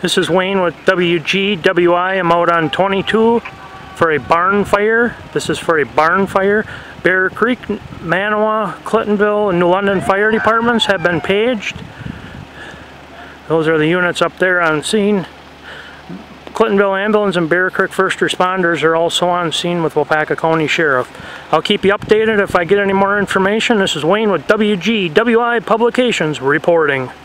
This is Wayne with WGWI. I'm out on 22 for a barn fire. This is for a barn fire. Bear Creek, Manawa, Clintonville, and New London fire departments have been paged. Those are the units up there on scene. Clintonville Ambulance and Bear Creek first responders are also on scene with Waupaca County Sheriff. I'll keep you updated if I get any more information. This is Wayne with WGWI Publications reporting.